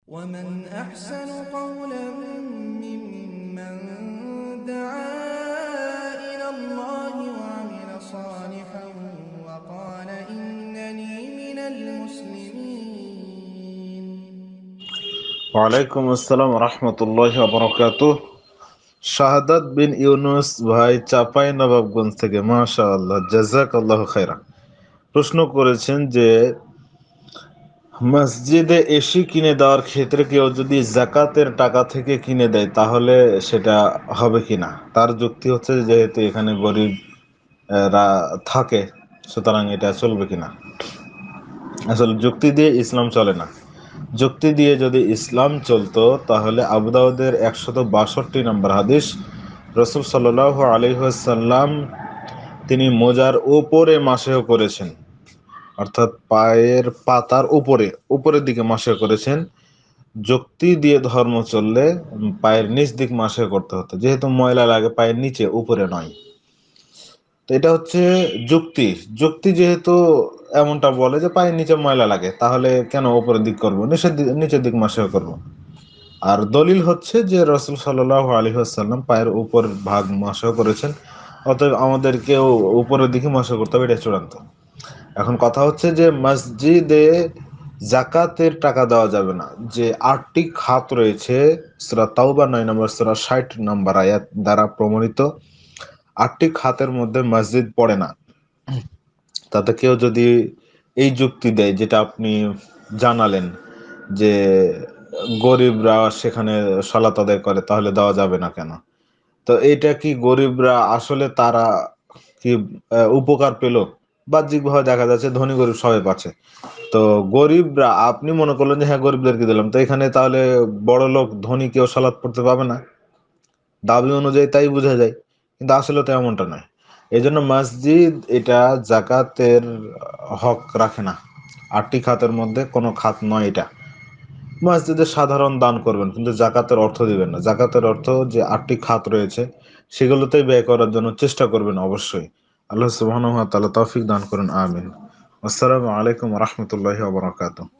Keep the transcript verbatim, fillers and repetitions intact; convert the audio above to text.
ومن أحسن قولا ممن دعا إلى الله وعمل صالحا وقال إنني من المسلمين। ওয়ালাইকুম আসসালাম রহমতুল্লাহ বরকাতুহ। শাহাদাত বিন ইউনুস ভাই চাপাই নবাবগঞ্জ থেকে, মাশাআল্লাহ, জাযাকাল্লাহু খাইরা, প্রশ্ন করেছেন যে মসজিদে এসি কিনে দেওয়ার ক্ষেত্রে কেউ যদি জাকাতের টাকা থেকে কিনে দেয় তাহলে সেটা হবে কিনা। তার যুক্তি হচ্ছে যেহেতু এখানে গরিবরা থাকে সুতরাং এটা চলবে কিনা। আসলে যুক্তি দিয়ে ইসলাম চলে না। যুক্তি দিয়ে যদি ইসলাম চলতো তাহলে আবু দাউদের একশত বাষট্টি নম্বর হাদিস, রসুল সাল্লাল্লাহু আলাইহি ওয়াসাল্লাম তিনি মোজার উপরে মাসেহ করেছেন, অর্থাৎ পায়ের পাতার উপরে উপরের দিকে মাসেহ করেছেন। যুক্তি দিয়ে ধর্ম চললে পায়ের নিচ দিক মাসেহ করতে হতো, যেহেতু ময়লা লাগে পায়ের নিচে, উপরে নয়। তো এটা হচ্ছে যুক্তি। যুক্তি যেহেতু এমনটা বলে যে পায়ের নিচে ময়লা লাগে, তাহলে কেন উপরের দিক করবো, নিচের দিক নিচের দিক মাসেহ করবো। আর দলিল হচ্ছে যে রসুল সাল্লাল্লাহু আলাইহি ওয়াসাল্লাম পায়ের উপর ভাগ মাসেহ করেছেন, অতএব আমাদেরকেও উপরের দিকে মাসেহ করতে হবে, এটা চূড়ান্ত। এখন কথা হচ্ছে যে মসজিদে জাকাতের টাকা দেওয়া যাবে না। যে আটটি খাত রয়েছে সূরা তাওবা নয় নম্বর সূরা ষাট নম্বর আয়াত দ্বারা প্রমাণিত, আটটি খাতের মধ্যে মসজিদ পড়ে না। তাতে কেউ যদি এই যুক্তি দেয় যেটা আপনি জানালেন যে গরিবরা সেখানে সালাত আদায় করে, তাহলে দেওয়া যাবে না কেন? তো এটা কি গরিবরা আসলে তারা কি আহ, উপকার পেল? বাহ্যিকভাবে দেখা যাচ্ছে ধনী গরিব সবাই পাচ্ছে। তো গরিবরা, আপনি মনে করলেন যে হ্যাঁ গরিবদেরকে দিলাম, তো এখানে তাহলে বড় লোক ধনী কেউ সালাত পড়তে পাবে না, দাবি অনুযায়ী তাই বোঝা যায়, কিন্তু আসলে তো এমনটা নয়। এই জন্য মসজিদ এটা জাকাতের হক রাখে না। আটটি খাতের মধ্যে কোনো খাত নয় এটা। মসজিদে সাধারণ দান করবেন কিন্তু জাকাতের অর্থ দিবেন না। জাকাতের অর্থ যে আটটি খাত রয়েছে সেগুলোতেই ব্যয় করার জন্য চেষ্টা করবেন অবশ্যই। আল্লাহ সুবহানাহু ওয়া তাআলা তৌফিক দান করুন, আমিন। আসসালামু আলাইকুম ওয়া রাহমাতুল্লাহি ওয়া বারাকাতুহু।